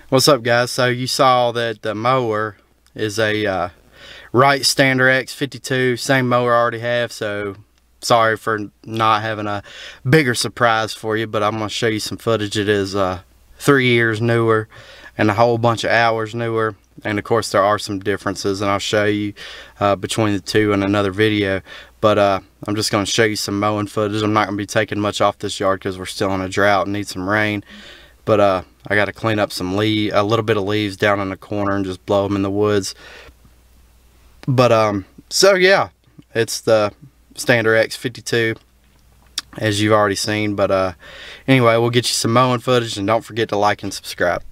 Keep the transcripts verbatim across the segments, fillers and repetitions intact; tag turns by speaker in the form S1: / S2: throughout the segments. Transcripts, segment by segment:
S1: What's up, guys? So you saw that the mower is a uh, Wright Stander X fifty-two, same mower I already have, so sorry for not having a bigger surprise for you, but I'm going to show you some footage. It is uh, three years newer and a whole bunch of hours newer, and of course there are some differences, and I'll show you uh, between the two in another video. But uh, I'm just going to show you some mowing footage. I'm not going to be taking much off this yard because we're still in a drought and need some rain. But uh, I got to clean up some leaf, a little bit of leaves down in the corner and just blow them in the woods. But um, so yeah, it's the Stander X fifty-two, as you've already seen. But uh, anyway, we'll get you some mowing footage, and don't forget to like and subscribe.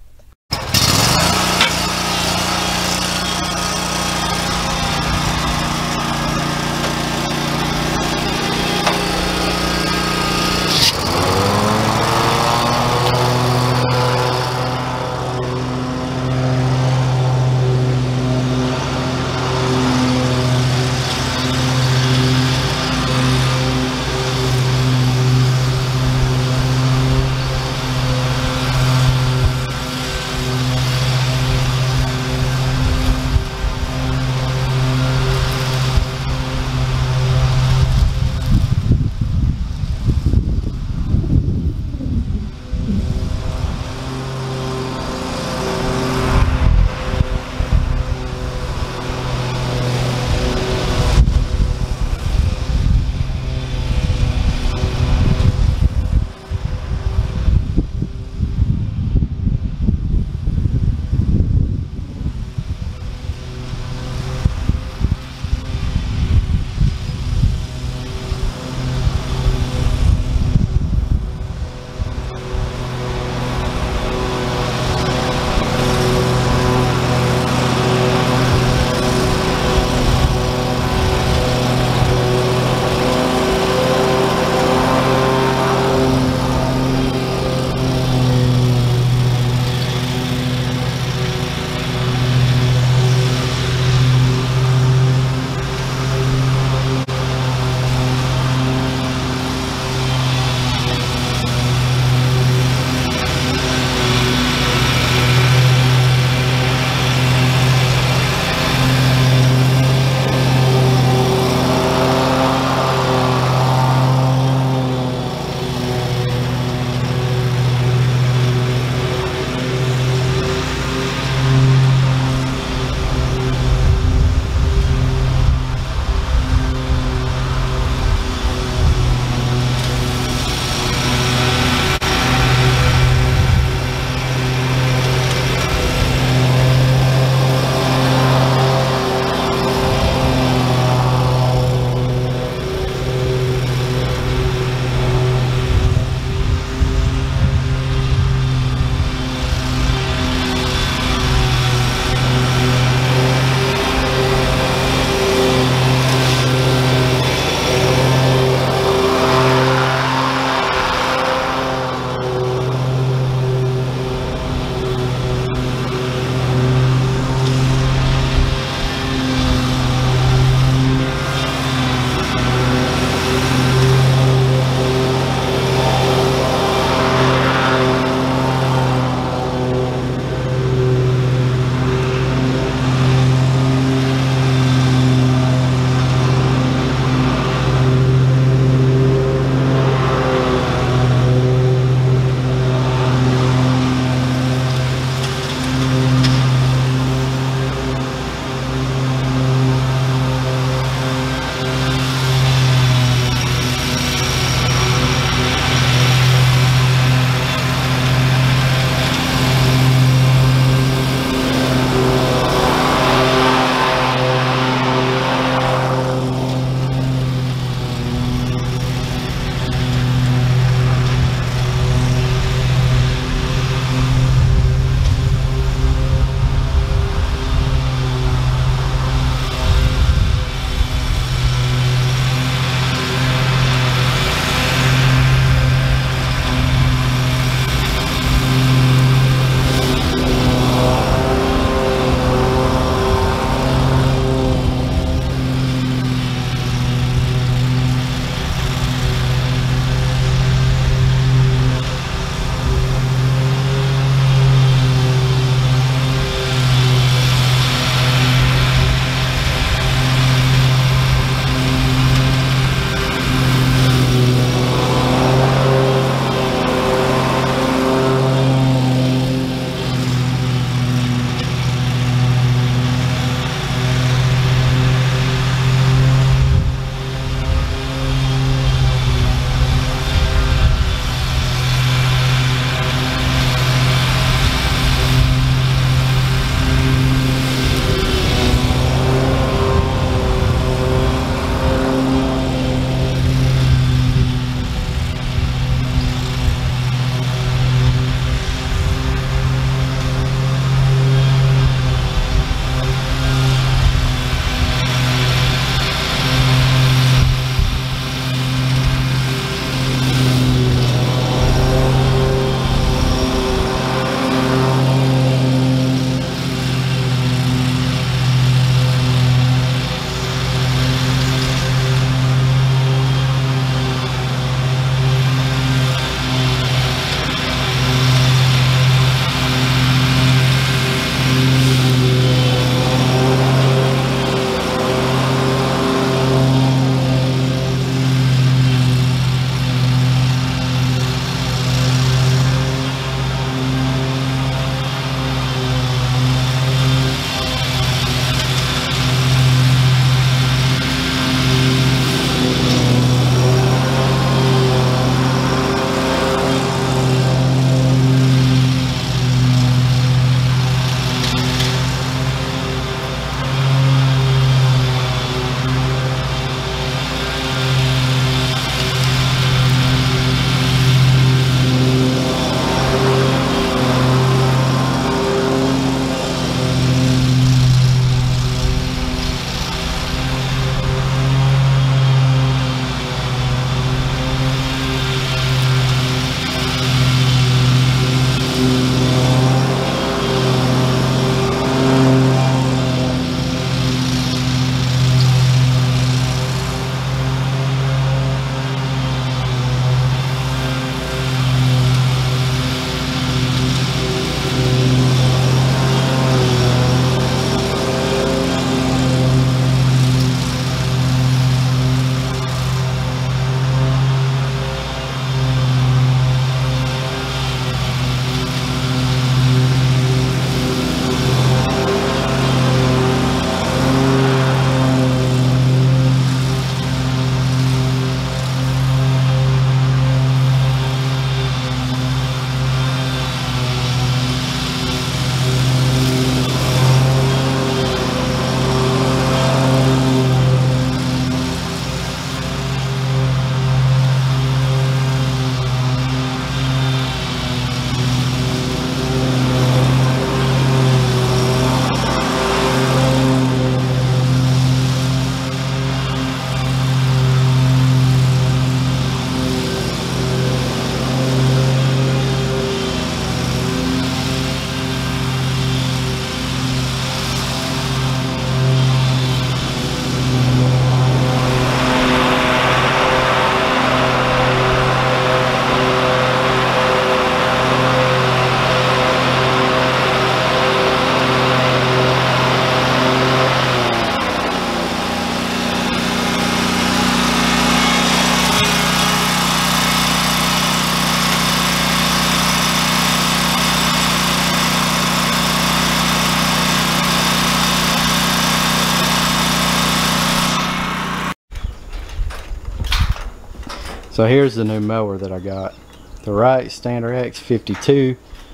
S1: So here's the new mower that I got. The Wright Stander X fifty-two.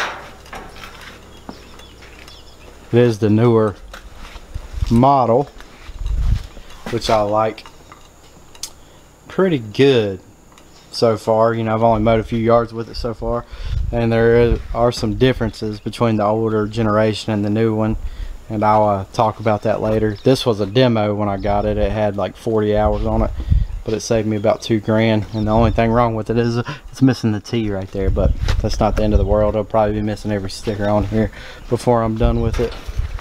S1: It is the newer model, which I like pretty good so far. You know, I've only mowed a few yards with it so far, and there is, are some differences between the older generation and the new one, and I'll uh, talk about that later. This was a demo when I got it. It had like forty hours on it, but it saved me about two grand, and the only thing wrong with it is it's missing the T right there, but that's not the end of the world. I'll probably be missing every sticker on here before I'm done with it.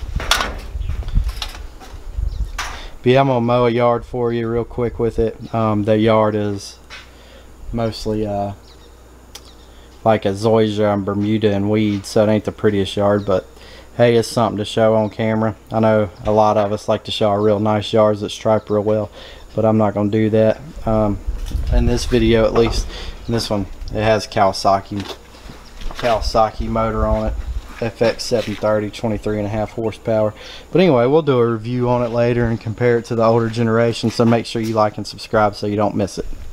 S1: But yeah, I'm gonna mow a yard for you real quick with it. Um, the yard is mostly uh, like a zoysia and Bermuda and weeds, so it ain't the prettiest yard, but hey, it's something to show on camera. I know a lot of us like to show our real nice yards that stripe real well, but I'm not gonna do that um, in this video, at least. And this one, it has Kawasaki Kawasaki motor on it, F X seven thirty, twenty-three and a half horsepower. But anyway, we'll do a review on it later and compare it to the older generation, so make sure you like and subscribe so you don't miss it.